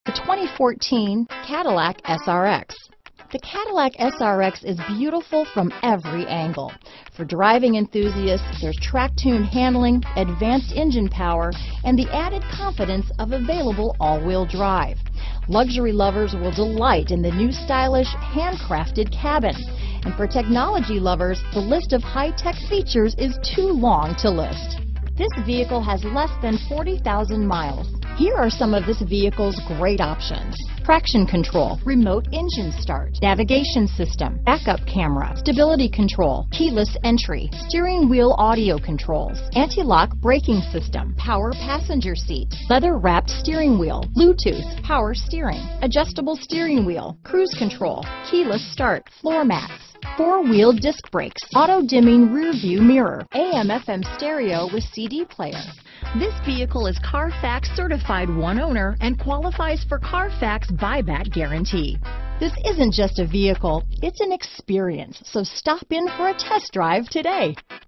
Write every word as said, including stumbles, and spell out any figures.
The twenty fourteen Cadillac S R X. The Cadillac S R X is beautiful from every angle. For driving enthusiasts, there's track-tuned handling, advanced engine power, and the added confidence of available all-wheel drive. Luxury lovers will delight in the new stylish, handcrafted cabin. And for technology lovers, the list of high-tech features is too long to list. This vehicle has less than forty thousand miles. Here are some of this vehicle's great options: traction control, remote engine start, navigation system, backup camera, stability control, keyless entry, steering wheel audio controls, anti-lock braking system, power passenger seat, leather-wrapped steering wheel, Bluetooth, power steering, adjustable steering wheel, cruise control, keyless start, floor mats, four-wheel disc brakes, auto-dimming rear-view mirror, A M F M stereo with C D player. This vehicle is Carfax certified one owner and qualifies for Carfax buyback guarantee. This isn't just a vehicle, it's an experience, so stop in for a test drive today.